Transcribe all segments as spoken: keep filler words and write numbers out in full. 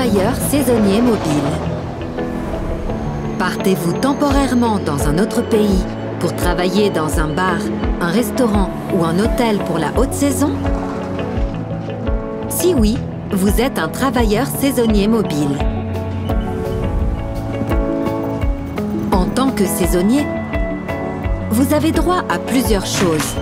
travailleur saisonnier mobile. Partez-vous temporairement dans un autre pays pour travailler dans un bar, un restaurant ou un hôtel pour la haute saison? Si oui, vous êtes un travailleur saisonnier mobile. En tant que saisonnier, vous avez droit à plusieurs choses,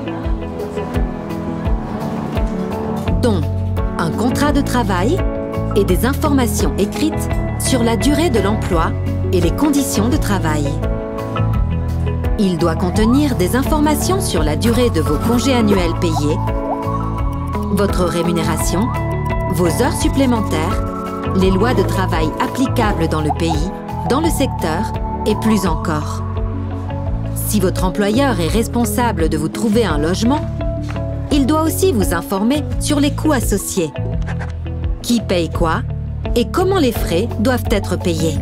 dont un contrat de travail et des informations écrites sur la durée de l'emploi et les conditions de travail. Il doit contenir des informations sur la durée de vos congés annuels payés, votre rémunération, vos heures supplémentaires, les lois de travail applicables dans le pays, dans le secteur et plus encore. Si votre employeur est responsable de vous trouver un logement, il doit aussi vous informer sur les coûts associés, qui paye quoi et comment les frais doivent être payés.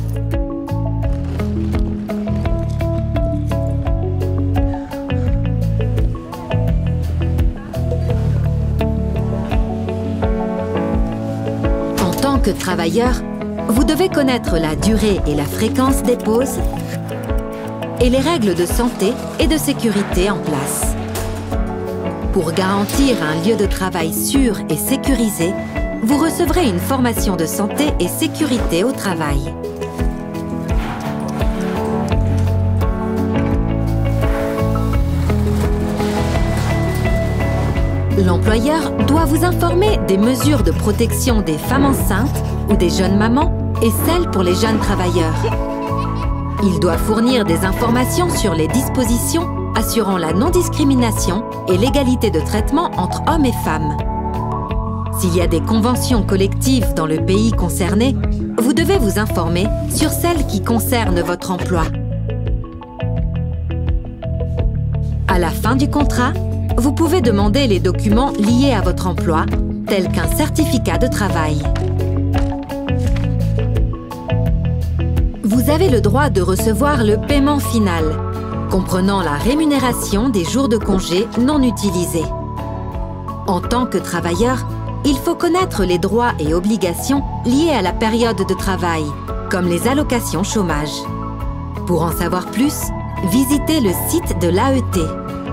En tant que travailleur, vous devez connaître la durée et la fréquence des pauses et les règles de santé et de sécurité en place. Pour garantir un lieu de travail sûr et sécurisé, vous recevrez une formation de santé et sécurité au travail. L'employeur doit vous informer des mesures de protection des femmes enceintes ou des jeunes mamans et celles pour les jeunes travailleurs. Il doit fournir des informations sur les dispositions assurant la non-discrimination et l'égalité de traitement entre hommes et femmes. S'il y a des conventions collectives dans le pays concerné, vous devez vous informer sur celles qui concernent votre emploi. À la fin du contrat, vous pouvez demander les documents liés à votre emploi, tels qu'un certificat de travail. Vous avez le droit de recevoir le paiement final, comprenant la rémunération des jours de congé non utilisés. En tant que travailleur, il faut connaître les droits et obligations liés à la période de travail, comme les allocations chômage. Pour en savoir plus, visitez le site de l'A E T.